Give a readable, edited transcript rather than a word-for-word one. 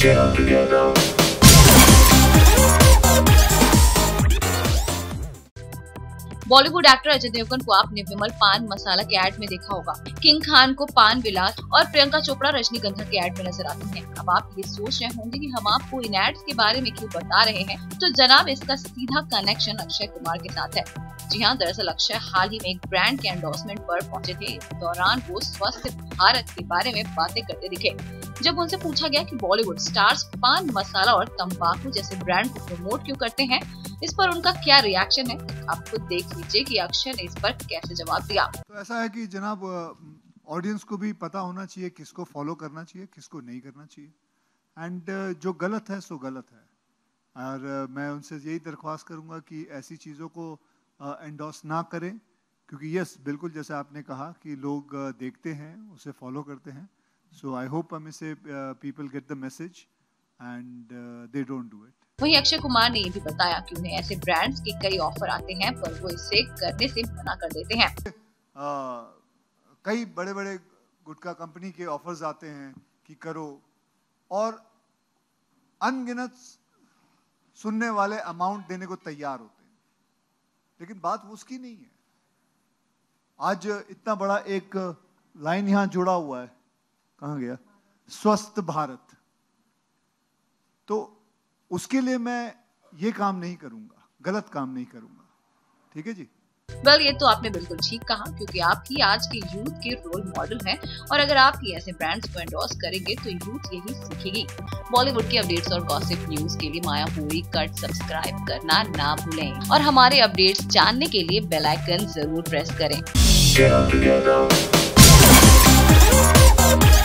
Bollywood actor Ajay Devgan को आपने विमल पान मसाला के ऐड में देखा होगा। किंग खान को पान विलास और प्रियंका चोपड़ा रजनीगंधा के ऐड में नजर आती हैं। अब आप ये सोच रहे होंगे कि हम आपको इन एड्स के बारे में क्यों बता रहे हैं, तो जनाब इसका सीधा कनेक्शन अक्षय कुमार के साथ है। जी हाँ, दरअसल अक्षय हाल ही में एक ब्रांड के एंडोर्समेंट पर पहुंचे थे। इस दौरान वो स्वस्थ भारत के बारे में बातें करते दिखे। जब उनसे पूछा गया कि बॉलीवुड स्टार्स पान मसाला और तंबाकू जैसे ब्रांड को प्रमोट क्यों करते हैं, इस पर उनका क्या रिएक्शन है, आप खुद देख लीजिए कि अक्षय ने इस पर कैसे जवाब दिया। तो ऐसा है कि जनाब ऑडियंस को भी पता होना चाहिए किसको फॉलो करना चाहिए, किसको नहीं करना चाहिए, एंड जो गलत है सो गलत है। और मैं उनसे यही दरख्वास्त करूंगा कि ऐसी चीज़ों को एंडोर्स ना करें, क्योंकि यस बिल्कुल जैसे आपने कहा कि लोग देखते हैं, उसे फॉलो करते हैं। So I hope these people get the message and they don't do it. वहीं अक्षय कुमार ने ये भी बताया कि उन्हें ऐसे ब्रांड्स के कई ऑफर आते हैं, पर वो इसे करने से मना कर देते हैं। कई बड़े बड़े गुटखा कंपनी के ऑफर्स आते हैं कि करो, और अनगिनत सुनने वाले अमाउंट देने को तैयार होते हैं, लेकिन बात उसकी नहीं है। आज इतना बड़ा एक लाइन यहां जुड़ा हुआ है, कहां गया, स्वस्थ भारत, तो उसके लिए मैं ये काम नहीं करूंगा, गलत काम नहीं करूंगा। ठीक है जी। वेल, ये तो आपने बिल्कुल ठीक कहा, क्योंकि आप ही आज के यूथ के रोल मॉडल हैं, और अगर आप ही ऐसे ब्रांड्स को एंडोर्स करेंगे तो यूथ यही सीखेगी। बॉलीवुड की अपडेट्स और गॉसिप न्यूज के लिए मायापुरी कट सब्सक्राइब करना ना भूलें, और हमारे अपडेट्स जानने के लिए बेल आइकन जरूर प्रेस करें।